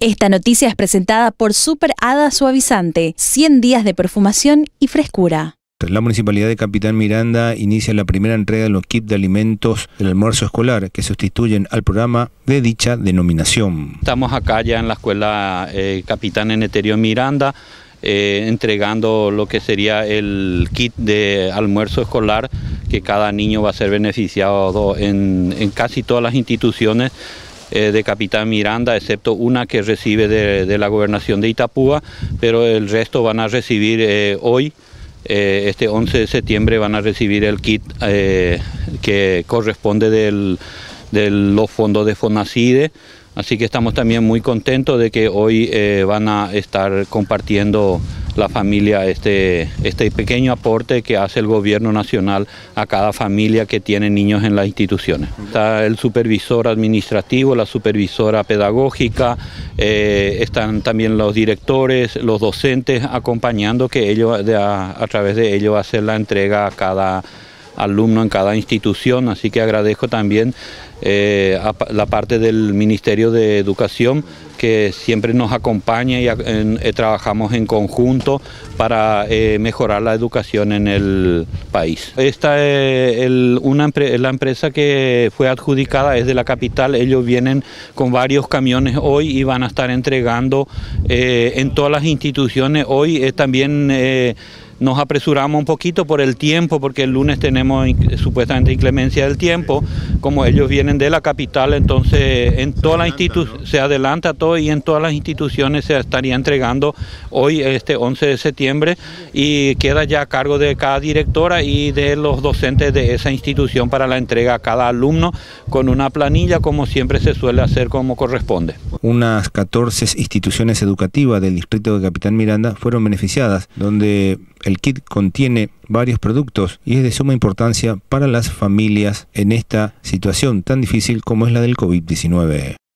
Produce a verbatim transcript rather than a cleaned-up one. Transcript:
Esta noticia es presentada por Super Hada Suavizante, cien días de perfumación y frescura. La Municipalidad de Capitán Miranda inicia la primera entrega de los kits de alimentos del almuerzo escolar que sustituyen al programa de dicha denominación. Estamos acá ya en la escuela eh, Capitán Emeterio Miranda, eh, entregando lo que sería el kit de almuerzo escolar, que cada niño va a ser beneficiado en, en casi todas las instituciones de Capitán Miranda, excepto una que recibe de, de la gobernación de Itapúa, pero el resto van a recibir eh, hoy, eh, este once de septiembre, van a recibir el kit eh, que corresponde del, de los fondos de FONACIDE, así que estamos también muy contentos de que hoy eh, van a estar compartiendo la familia este, este pequeño aporte que hace el gobierno nacional a cada familia que tiene niños en las instituciones. Está el supervisor administrativo, la supervisora pedagógica, eh, están también los directores, los docentes acompañando, que ellos de a, a través de ellos hacer la entrega a cada alumno en cada institución, así que agradezco también eh, a la parte del Ministerio de Educación, que siempre nos acompaña y en, eh, trabajamos en conjunto para eh, mejorar la educación en el país. Esta es el, una, la empresa que fue adjudicada, es de la capital. Ellos vienen con varios camiones hoy y van a estar entregando eh, en todas las instituciones. Hoy eh, también eh, nos apresuramos un poquito por el tiempo, porque el lunes tenemos supuestamente inclemencia del tiempo. Como ellos vienen de la capital, entonces en todas las instituciones se adelanta todo y en todas las instituciones se estaría entregando hoy, este once de septiembre, y queda ya a cargo de cada directora y de los docentes de esa institución para la entrega a cada alumno, con una planilla, como siempre se suele hacer, como corresponde. Unas catorce instituciones educativas del distrito de Capitán Miranda fueron beneficiadas, donde el kit contiene varios productos y es de suma importancia para las familias en esta situación tan difícil como es la del COVID diecinueve.